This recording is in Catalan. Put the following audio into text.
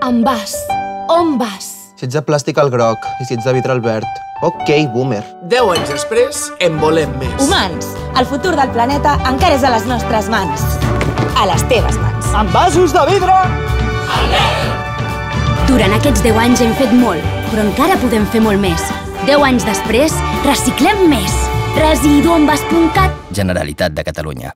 Envàs. On vas? Si ets de plàstic al groc i si ets de vidre al verd. Ok, boomer. 10 anys després, en volem més. Humans, el futur del planeta encara és a les nostres mans. A les teves mans. Envasos de vidre! Durant aquests 10 anys hem fet molt, però encara podem fer molt més. 10 anys després, reciclem més. Residuenvas.cat. Generalitat de Catalunya.